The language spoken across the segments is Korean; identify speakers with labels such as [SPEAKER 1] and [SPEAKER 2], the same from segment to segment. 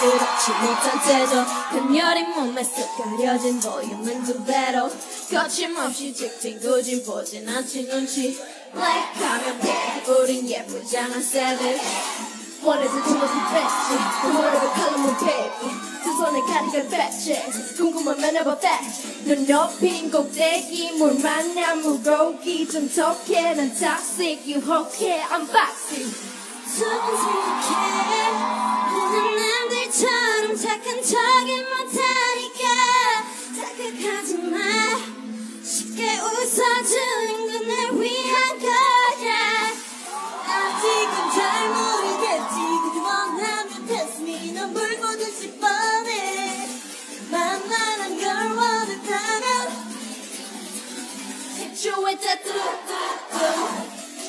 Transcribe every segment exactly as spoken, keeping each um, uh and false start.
[SPEAKER 1] 그렇지 못한 태도 간열린 몸에 쓱 가려진 볼륨은 두 배로 거침없이 직진구진 보진 않지 눈치 Like 하면 돼 우린 예쁘지 않은 savage 원해서 주먹이 뺐지 머리를 칼로문 baby 두 손에 가리가 뺐지 궁금하면 해봐 fact 눈 높인 꼭대기 물 만나 물고기 좀 톡해 난 toxic 유혹해 I'm boxy 조금 생각해 나는 남들처럼 착한 척은 못하니까 착각하지 마 쉽게 웃어주는 건 날 위한 거야 아직은 잘 모르겠지 그게 원하면 test me 넌 물 보듯이 뻔해 만만한 걸 원했다면 Hit you with that do-do-do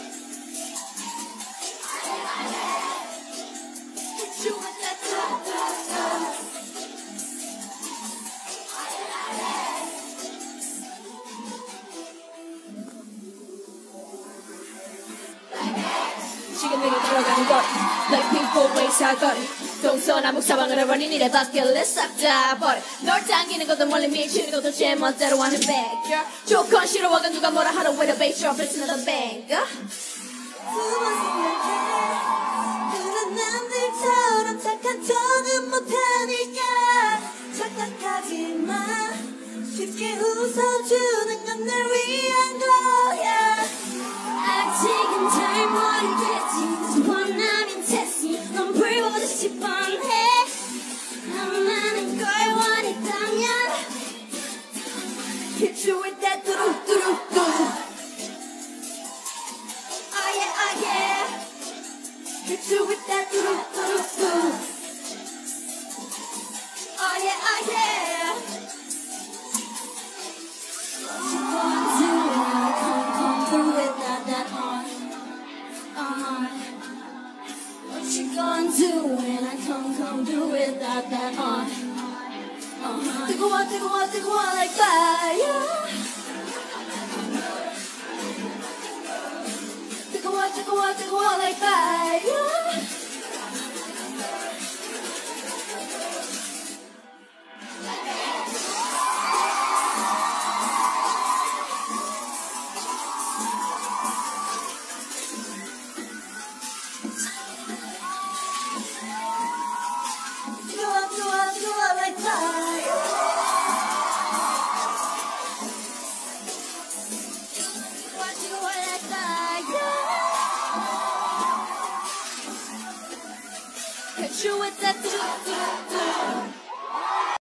[SPEAKER 1] Hit you with that do-do-do 지금 내게 걸어가는 거리 Like people way 사거리 동서남북 사방을 해버린 이래 bucket 싹 다 버려 널 당기는 것도 멀리 미치는 것도 제 멋대로 하는 bag 조건 싫어하건 누가 뭐라 하러 way to base your it's another bang 두번 생각해 그런 남들처럼 착한 척은 못하니까 착각하지 마 쉽게 웃어주는 건 날 위한 거야 아직은 잘 모르겠지 원하면 test me 넌 불보듯이 뻔해 나만한 걸 원했다면 Hit you with that 뚜루뚜루뚜 Oh yeah oh yeah Hit you with that 뚜루뚜루뚜 Oh yeah oh yeah She gonna do it I come come through it not that hard uh-huh. What you gonna do when I come come through it not that hard uh-huh. 뜨거워 뜨거워 뜨거워 like fire 뜨거워 뜨거워 뜨거워 like fire Hit you with that do do do